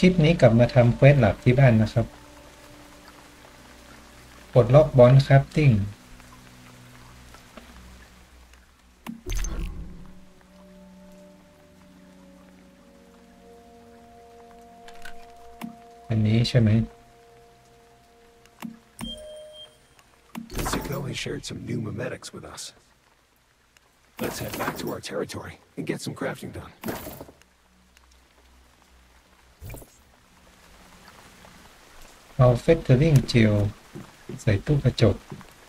คลิปนี้กลับมาทำเควสหลักที่บ้านนะครับปลดล็อกบอลคราฟติ้งอันนี้ใช่ไหม Zuko has shared some new memetics with us. Let's head back to our territory and get some crafting done. เอาเฟเทอริงเจลใส่ตู้กระจก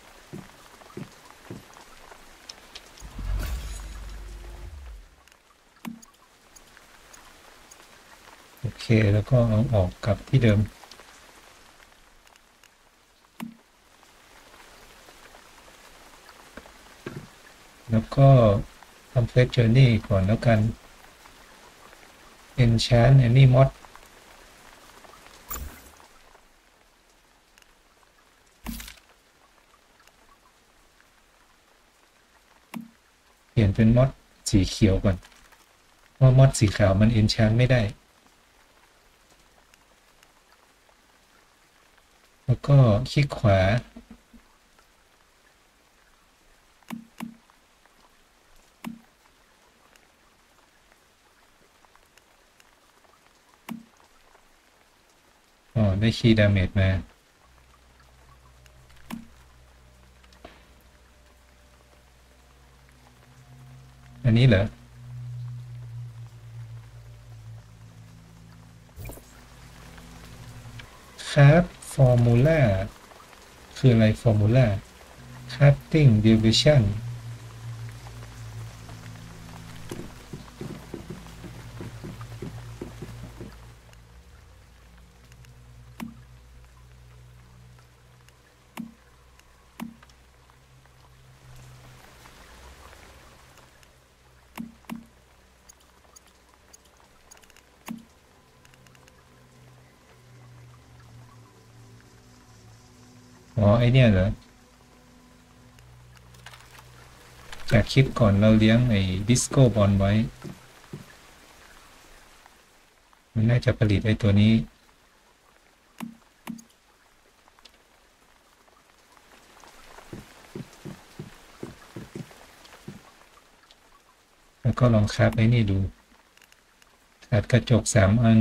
โอเคแล้วก็เอาออกกลับที่เดิมแล้วก็ทำเฟสเจอร์นี่ก่อนแล้วกัน Enchant Any Mod เปลี่ยนเป็นมอดสีเขียวก่อนเพราะมอดสีขาวมัน Enchant ไม่ได้แล้วก็คลิกขวาได้คีย์ดาเมจมาอันนี้เหรอครับฟอร์มูล่าคืออะไรฟอร์มูล่าคัตติ้งดิวิชั่นไอเนี่ยเหรอจากคลิปก่อนเราเลี้ยงไอ้ดิสโก้บอลไว้มันน่าจะผลิตไอ้ตัวนี้แล้วก็ลองคราฟไอ้นี่ดูขาดกระจก3 อัน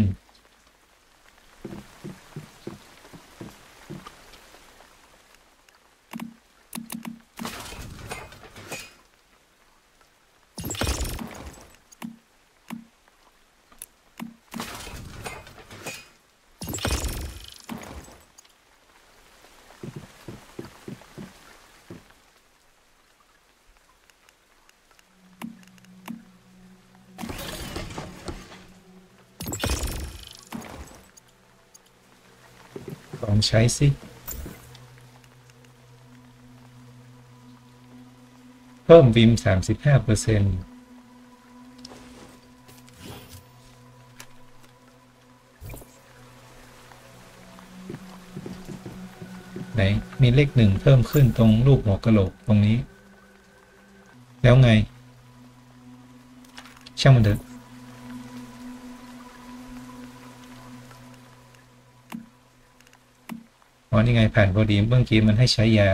ลองใช้สิเพิ่มวิม 35%ไหนมีเลข1เพิ่มขึ้นตรงรูปหัวกะโหลกตรงนี้แล้วไงช่างมันเถอะนี่ไงผ่านพอดีเมื่อกี้มันให้ใช้ยา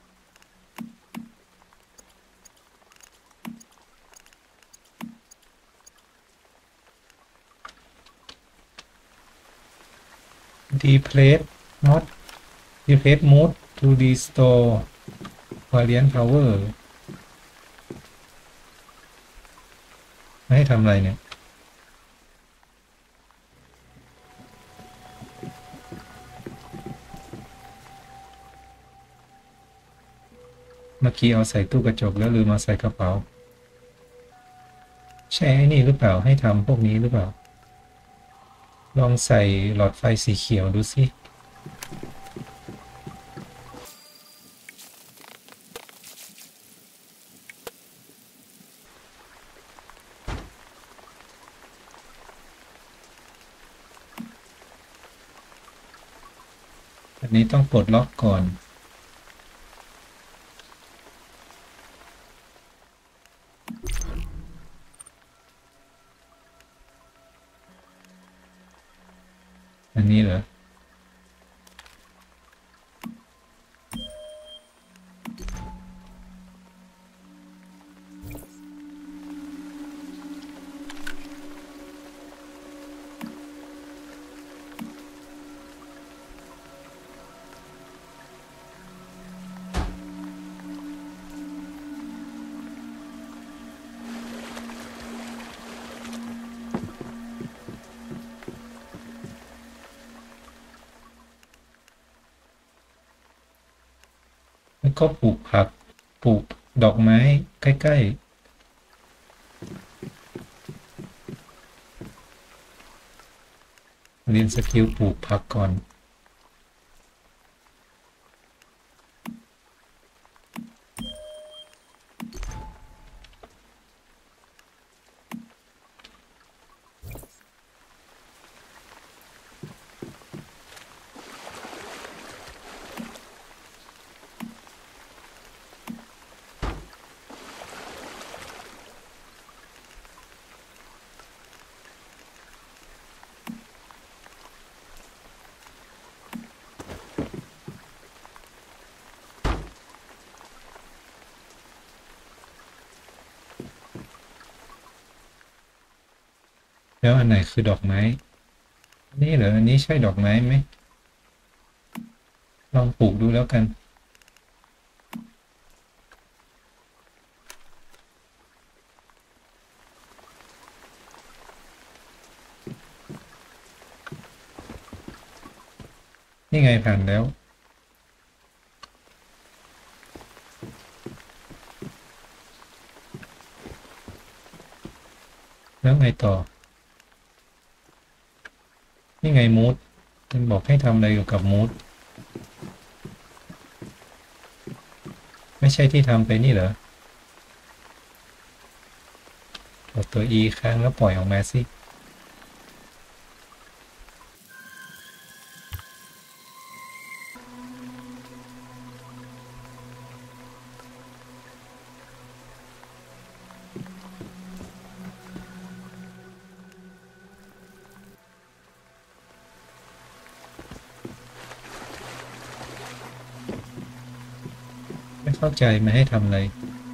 ดีเพลสน็อตดีเพลสมูดทูดีสโตร์วาเลียนพาวเวอร์ไม่ให้ทำอะไรเนี่ยเมื่อกี้เอาใส่ตู้กระจกแล้วลืมมาใส่กระเป๋าใช่ไอ้นี่หรือเปล่าให้ทำพวกนี้หรือเปล่าลองใส่หลอดไฟสีเขียวดูสิอันนี้ต้องปลดล็อกก่อนอันนี้เหรอแล้วก็ปลูกผักปลูกดอกไม้ใกล้ๆเรียนสกิลปลูกผักก่อนแล้วอันไหนคือดอกไม้นี่เหรออันนี้ใช่ดอกไม้ไหมลองปลูกดูแล้วกันนี่ไงผ่านแล้วแล้วไงต่อนี่ไงมูดมันบอกให้ทำอะไรเกี่ยวกับมูดไม่ใช่ที่ทำไปนี่เหรอกดตัว E ค้างแล้วปล่อยออกมาสิไม่เข้าใจมาให้ทำอะไร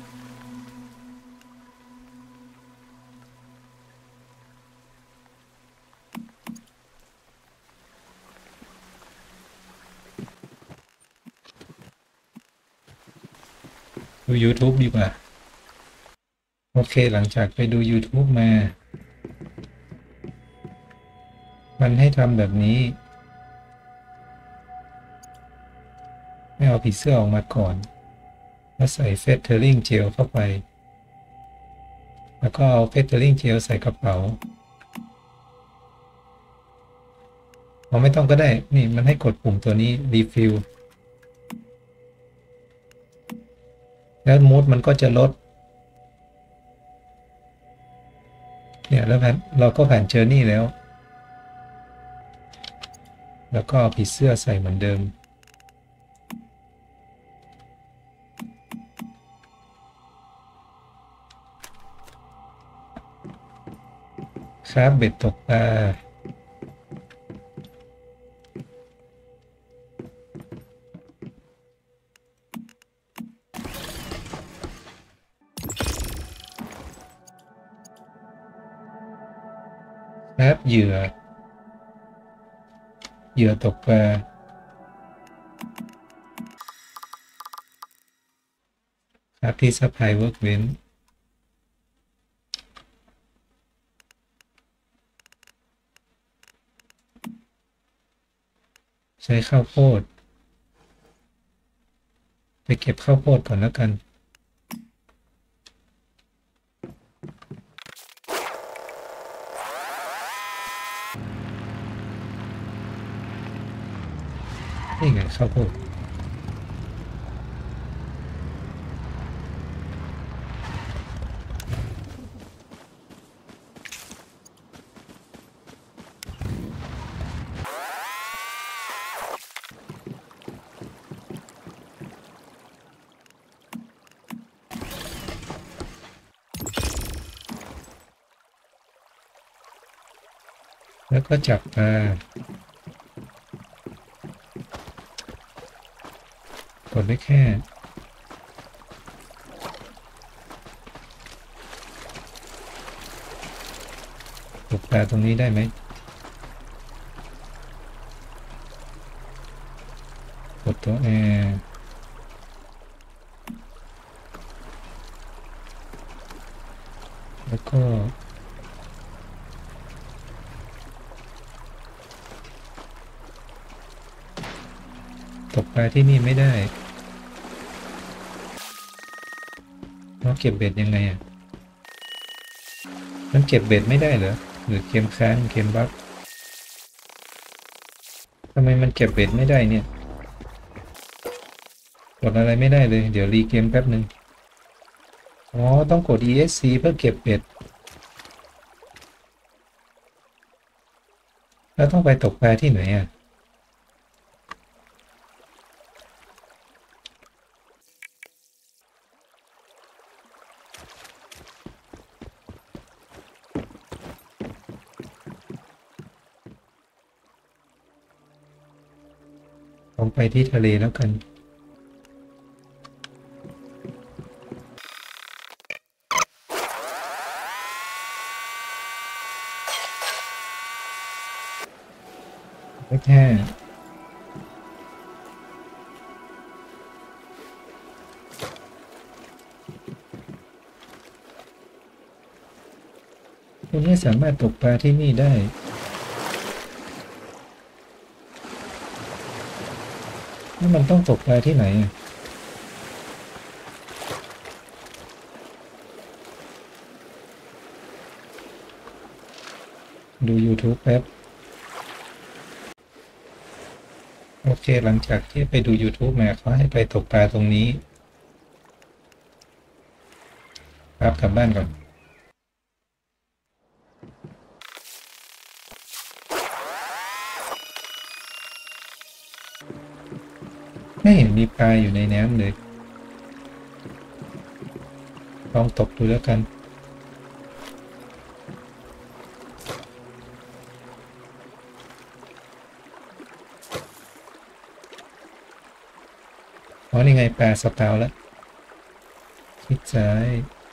ดู YouTube ดีกว่าโอเคหลังจากไปดู YouTube มามันให้ทำแบบนี้ไม่เอาผีเสื้อออกมาก่อนแล้วใส่เฟสเทอร์ลิงเจลเข้าไปแล้วก็เอาเฟสเทอร์ลิงเจลใส่กระเป๋าเราไม่ต้องก็ได้นี่มันให้กดปุ่มตัวนี้ refill แล้วมูดมันก็จะลดเนี่ยแล้วเราก็ผ่านเจอร์นี่แล้วก็ผีเสื้อใส่เหมือนเดิมครับเบ็ดตกปลาครับเหยื่อตกปลาครับที่ซัพพลายเวิร์กเบนใช้ข้าวโพดไปเก็บข้าวโพดก่อนแล้วกันนี่ไงข้าวโพดแล้วก็จับปลากดได้แค่ตกปลาตรงนี้ได้ไหมกดตัวแล้วก็ตกปลาที่นี่ไม่ได้เราเก็บเบ็ดยังไงอ่ะมันเก็บเบ็ดไม่ได้เหรอหรือเกมค้างเกมบั๊กทำไมมันเก็บเบ็ดไม่ได้เนี่ยกดอะไรไม่ได้เลยเดี๋ยวรีเกมแป๊บหนึ่งอ๋อต้องกด ESC เพื่อเก็บเบ็ดแล้วต้องไปตกปลาที่ไหนอ่ะลองไปที่ทะเลแล้วกันแค่คุณไม่สามารถตกปลาที่นี่ได้แล้วมันต้องตกปลาที่ไหนอ่ะดู YouTube แป๊บโอเคหลังจากที่ไปดู YouTube มาเขาให้ไปตกปลาตรงนี้ครับกลับบ้านก่อนไม่เห็นมีปลาอยู่ในน้ำเลยลองตกดูแล้วกันอ๋อนี่ไงปลาสเตาแล้วคิดซ้าย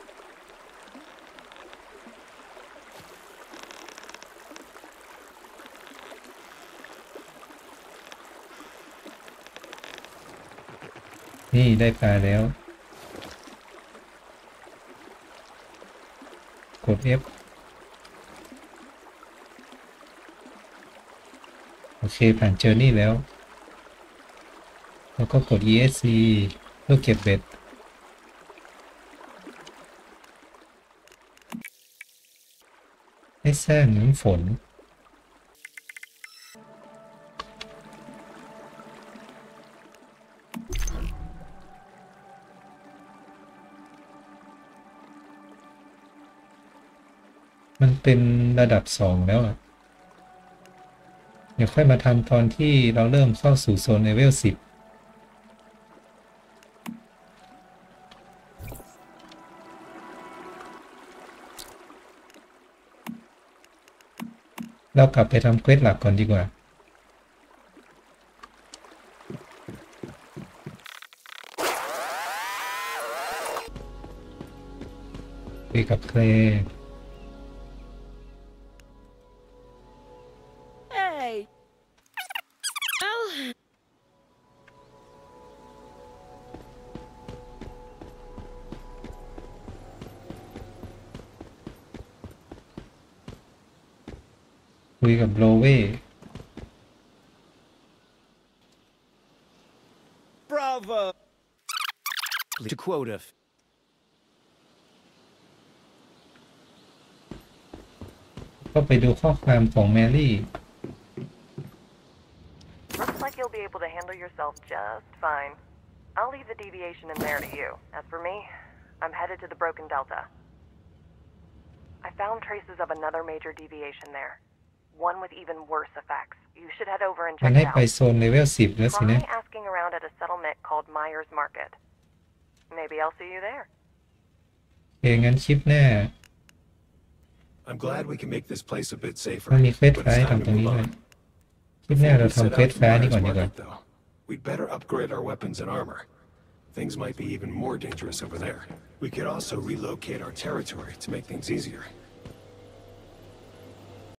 นี่ได้ปลาแล้วกด F โอเคผ่านเจอนี่แล้วแล้วก็กด ESC เพื่อเก็บเบ็ดให้แท่น้ำฝนมันเป็นระดับ2แล้วอ่ะเดี๋ยวค่อยมาทำตอนที่เราเริ่มเข้าสู่โซนเลเวล10เรากลับไปทำเควสหลักก่อนดีกว่าคุยกับเคล Hey. Oh. คุยกับโรเว่ Bravo! To quote a ก็ไปดูข้อความของแมรี่ Looks like you'll be able to handle yourself just fine. I'll leave the deviation in there to you. As for me, I'm headed to the Broken Delta. I found traces of another major deviation there. One with even worse effects. You should head over and มัน check ให้ it ไป out. โซนเลเวล10แล้วสินะ Try asking around at a settlement called Myers Market. Maybe I'll see you there. โอเคงั้นคลิปหน้า I'm glad we can make this place a bit safer, มันมีเควส but ฟ้า it's ให้ time ทำต to รงนี้ move ด้วย on. คลิปหน้า Before เรา we set ทำเควส out for ฟ้านี่ Myers ก่อนดีกว่า Market, though, we'd better upgrade our weapons and armor. Things might be even more dangerous over there. We could also relocate our territory to make things easier.